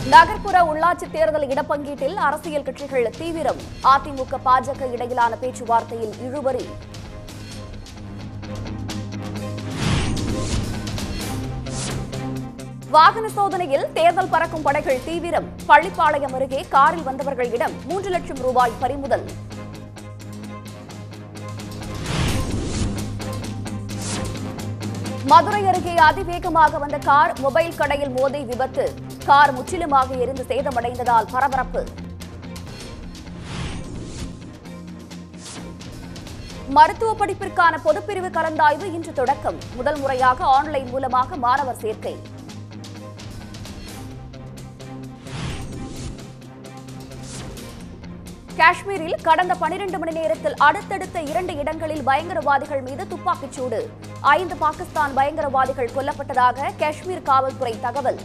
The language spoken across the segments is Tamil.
நகர்ப்புற உள்ளாட்சி தேர்தல் இடப்பங்கீட்டில் அரசியல் கட்சிகள் தீவிரம். அதிமுக பாஜக இடையிலான பேச்சுவார்த்தையில் இழுபறி. வாகன சோதனையில் தேர்தல் பறக்கும் படைகள் தீவிரம். பள்ளிப்பாளையம் அருகே காரில் வந்தவர்களிடம் 3 லட்சம் ரூபாய் பறிமுதல். மதுரை அருகே அதிவேகமாக வந்த கார் மொபைல் கடையில் மோதி விபத்து. கார் முற்றிலுமாக எரிந்து சேதமடைந்ததால் பரபரப்பு. மருத்துவ படிப்பிற்கான பொதுப்பிரிவு கலந்தாய்வு இன்று தொடக்கம். முதல் முறையாக ஆன்லைன் மூலமாக மாணவர் சேர்க்கை. காஷ்மீரில் கடந்த 12 மணி நேரத்தில் அடுத்தடுத்த 2 இடங்களில் பயங்கரவாதிகள் மீது துப்பாக்கிச்சூடு. 5 பாகிஸ்தான் பயங்கரவாதிகள் கொல்லப்பட்டதாக காஷ்மீர் காவல்துறை தகவல்.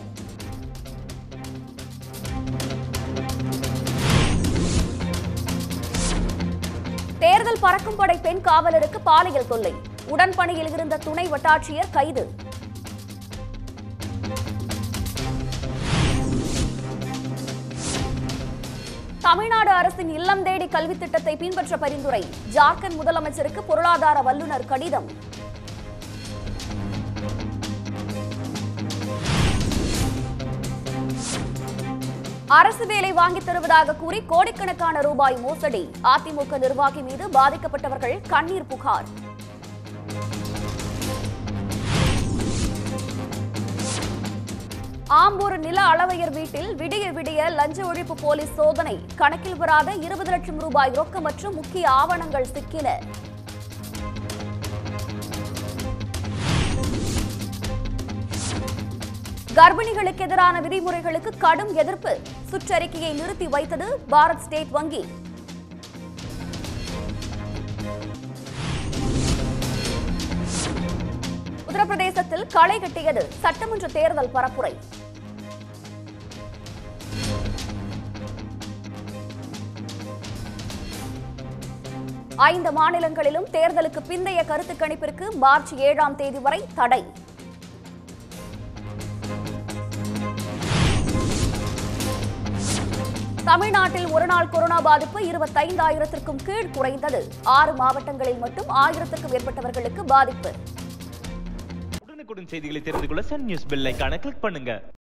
தேர்தல் பறக்கும் படை பெண் காவலருக்கு பாலியல் தொல்லை. உடன்பணியில் இருந்த துணை வட்டாட்சியர் கைது. தமிழ்நாடு அரசின் இல்லம் தேடி கல்வி திட்டத்தை பின்பற்ற பரிந்துரை. ஜார்க்கண்ட் முதலமைச்சருக்கு பொருளாதார வல்லுநர் கடிதம். அரசு வேலை வாங்கித் தருவதாக கூறி கோடிக்கணக்கான ரூபாய் மோசடி. அதிமுக நிர்வாகி மீது பாதிக்கப்பட்டவர்கள் கண்ணீர் புகார். ஆம்பூர் நில அளவையர் வீட்டில் விடிய விடிய லஞ்ச ஒழிப்பு போலீஸ் சோதனை. கணக்கில் வராத 20 லட்சம் ரூபாய் ரொக்கம் மற்றும் முக்கிய ஆவணங்கள் சிக்கின. கர்ப்பிணிகளுக்கு எதிரான விதிமுறைகளுக்கு கடும் எதிர்ப்பு. சுற்றறிக்கையை நிறுத்தி வைத்தது பாரத் ஸ்டேட் வங்கி. உத்தரப்பிரதேசத்தில் களை கட்டியது சட்டமன்ற தேர்தல் பரப்புரை. ஐந்து மாநிலங்களிலும் தேர்தலுக்கு பிந்தைய கருத்து கணிப்பிற்கு மார்ச் 7ஆம் தேதி வரை தடை. தமிழ்நாட்டில் ஒருநாள் கொரோனா பாதிப்பு 25,000க்கும் கீழ் குறைந்தது. 6 மாவட்டங்களில் மட்டும் 1000க்கும் மேற்பட்டவர்களுக்கு பாதிப்பு. உடனுக்குடன் செய்திகளை தெரிந்து கொள்ள சன் நியூஸ் பெல் ஐகானை கிளிக் பண்ணுங்க.